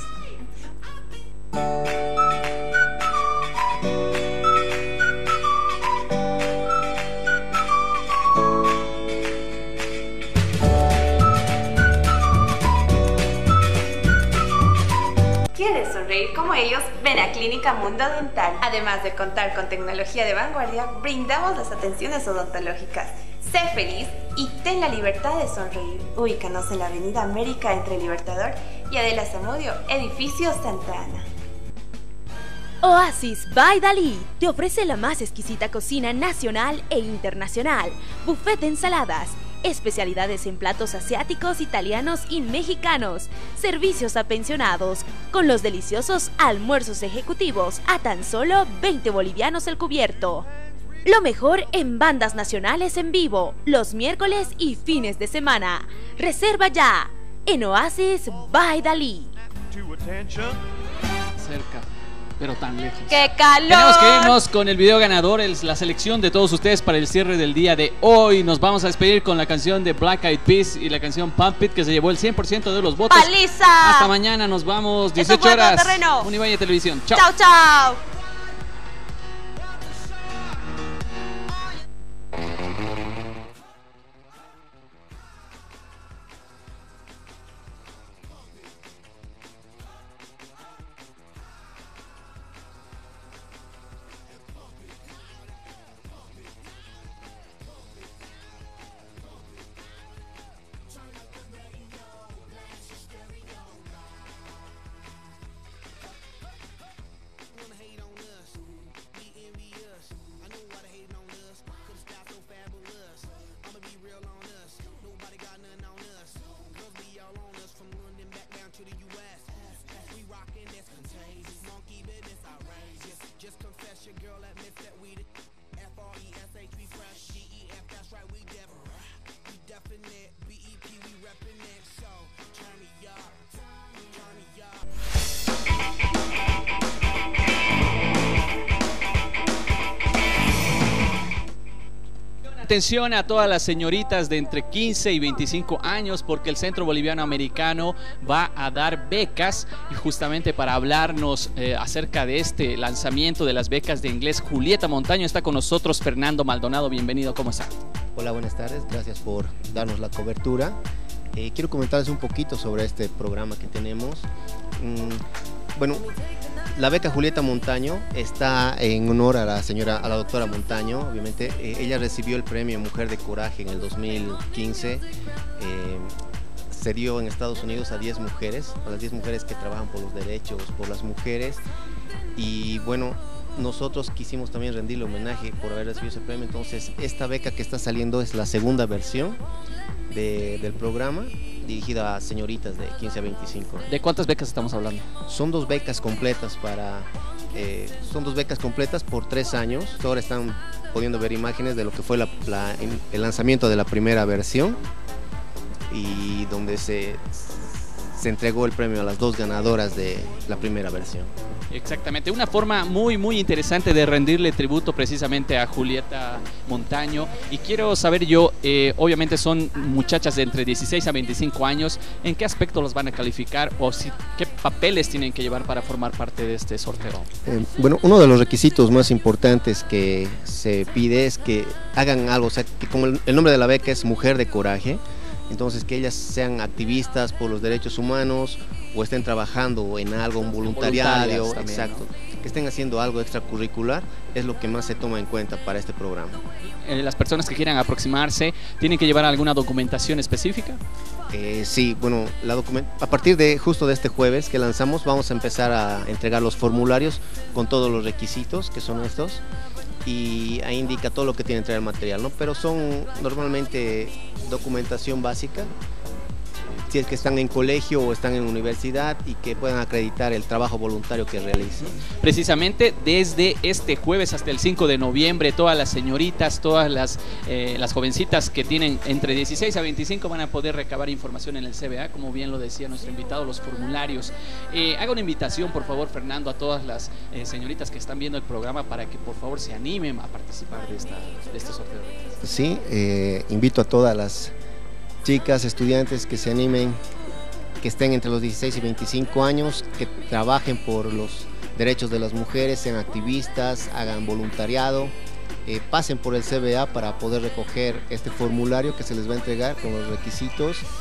¿Quieres sonreír como ellos? Ven a Clínica Mundo Dental. Además de contar con tecnología de vanguardia, brindamos las atenciones odontológicas. Sé feliz y ten la libertad de sonreír. Ubícanos en la Avenida América entre Libertador y Adela Zamudio, Edificio Santa Ana. Oasis by Dalí te ofrece la más exquisita cocina nacional e internacional, buffet de ensaladas, especialidades en platos asiáticos, italianos y mexicanos, servicios a pensionados, con los deliciosos almuerzos ejecutivos a tan solo veinte bolivianos el cubierto. Lo mejor en bandas nacionales en vivo, los miércoles y fines de semana. Reserva ya en Oasis by Dalí. Cerca, pero tan lejos. ¡Qué calor! Tenemos que irnos con el video ganador, el, la selección de todos ustedes para el cierre del día de hoy. Nos vamos a despedir con la canción de Black Eyed Peas y la canción Pump It, que se llevó el cien por ciento de los votos. ¡Paliza! Hasta mañana, nos vamos, dieciocho horas. Univalle Televisión. Chao. Chao, chao. Atención a todas las señoritas de entre quince y veinticinco años, porque el Centro Boliviano Americano va a dar becas, y justamente para hablarnos eh, acerca de este lanzamiento de las becas de inglés, Julieta Montaño, está con nosotros Fernando Maldonado. Bienvenido, ¿cómo está? Hola, buenas tardes, gracias por darnos la cobertura. Eh, quiero comentarles un poquito sobre este programa que tenemos. Mm, bueno, la beca Julieta Montaño está en honor a la señora, a la doctora Montaño. Obviamente, eh, ella recibió el premio Mujer de Coraje en el dos mil quince. Eh, se dio en Estados Unidos a diez mujeres, a las diez mujeres que trabajan por los derechos, por las mujeres. Y bueno, nosotros quisimos también rendirle homenaje por haber recibido ese premio. Entonces, esta beca que está saliendo es la segunda versión de, del programa, dirigida a señoritas de quince a veinticinco. ¿De cuántas becas estamos hablando? Son dos becas completas para, eh, son dos becas completas por tres años. Ahora están pudiendo ver imágenes de lo que fue la, la, el lanzamiento de la primera versión, y donde se, se entregó el premio a las dos ganadoras de la primera versión. Exactamente, una forma muy muy interesante de rendirle tributo precisamente a Julieta Montaño. Y quiero saber yo, eh, obviamente son muchachas de entre dieciséis a veinticinco años, ¿en qué aspecto los van a calificar o si, qué papeles tienen que llevar para formar parte de este sorteo? Eh, bueno, uno de los requisitos más importantes que se pide es que hagan algo, o sea, que como el, el nombre de la beca es Mujer de Coraje, entonces que ellas sean activistas por los derechos humanos o estén trabajando en algo, un voluntariado, también, exacto, ¿no? Que estén haciendo algo extracurricular, es lo que más se toma en cuenta para este programa. Eh, las personas que quieran aproximarse, ¿tienen que llevar alguna documentación específica? Eh, sí, bueno, la document a partir de justo de este jueves que lanzamos, vamos a empezar a entregar los formularios con todos los requisitos, que son estos, y ahí indica todo lo que tiene que traer el material, ¿no? Pero son normalmente documentación básica, si es que están en colegio o están en universidad, y que puedan acreditar el trabajo voluntario que realizan. Precisamente desde este jueves hasta el cinco de noviembre, todas las señoritas, todas las, eh, las jovencitas que tienen entre dieciséis a veinticinco van a poder recabar información en el C B A, como bien lo decía nuestro invitado, los formularios. Eh, haga una invitación, por favor, Fernando, a todas las eh, señoritas que están viendo el programa para que por favor se animen a participar de, esta, de este sorteo. Sí, eh, invito a todas las chicas, estudiantes que se animen, que estén entre los dieciséis y veinticinco años, que trabajen por los derechos de las mujeres, sean activistas, hagan voluntariado, eh, pasen por el C B A para poder recoger este formulario que se les va a entregar con los requisitos,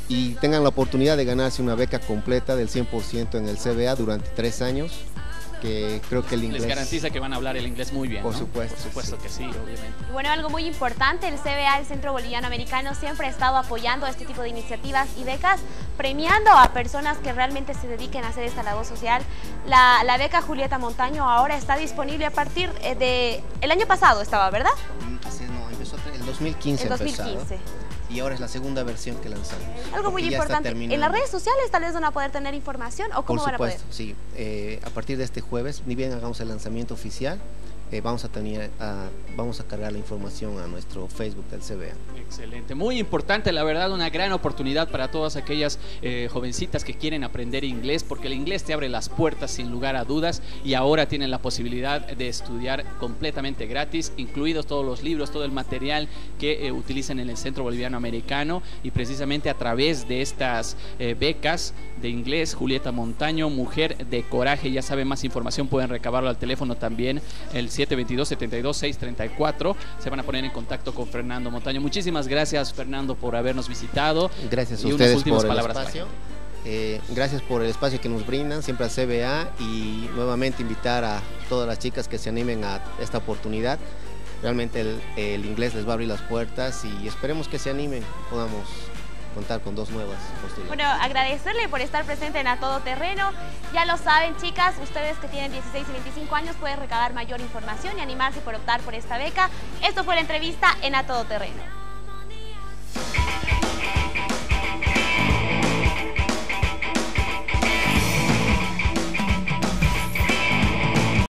y tengan la oportunidad de ganarse una beca completa del cien por ciento en el C B A durante tres años, que creo que el inglés... Les garantiza que van a hablar el inglés muy bien, Por ¿no? supuesto. Por supuesto que sí, obviamente. Bueno, algo muy importante, el C B A, el Centro Boliviano Americano, siempre ha estado apoyando este tipo de iniciativas y becas, premiando a personas que realmente se dediquen a hacer esta labor social. La, la beca Julieta Montaño ahora está disponible a partir de... El año pasado estaba, ¿verdad? Hace, no, empezó el dos mil quince. El dos mil quince. Y ahora es la segunda versión que lanzamos. Algo muy importante, ¿en las redes sociales tal vez van a poder tener información o cómo van a poder? Por supuesto, sí. Eh, a partir de este jueves, ni bien hagamos el lanzamiento oficial, eh, vamos a tener, uh, vamos a cargar la información a nuestro Facebook del C B A. Excelente, muy importante, la verdad, una gran oportunidad para todas aquellas eh, jovencitas que quieren aprender inglés, porque el inglés te abre las puertas sin lugar a dudas, y ahora tienen la posibilidad de estudiar completamente gratis, incluidos todos los libros, todo el material que eh, utilizan en el Centro Boliviano Americano, y precisamente a través de estas eh, becas de inglés, Julieta Montaño, Mujer de Coraje. Ya saben, más información pueden recabarlo al teléfono también, el siete dos dos, siete dos seis tres cuatro. Se van a poner en contacto con Fernando Montaño. Muchísimas gracias, Fernando, por habernos visitado. Gracias a y ustedes unas últimas por el palabras espacio. Eh, gracias por el espacio que nos brindan, siempre al C B A, y nuevamente invitar a todas las chicas que se animen a esta oportunidad. Realmente el, el inglés les va a abrir las puertas y esperemos que se animen, podamos contar con dos nuevas postuladas. Bueno, agradecerle por estar presente en A Todo Terreno. Ya lo saben, chicas, ustedes que tienen dieciséis y veinticinco años pueden recabar mayor información y animarse por optar por esta beca. Esto fue la entrevista en A Todo Terreno.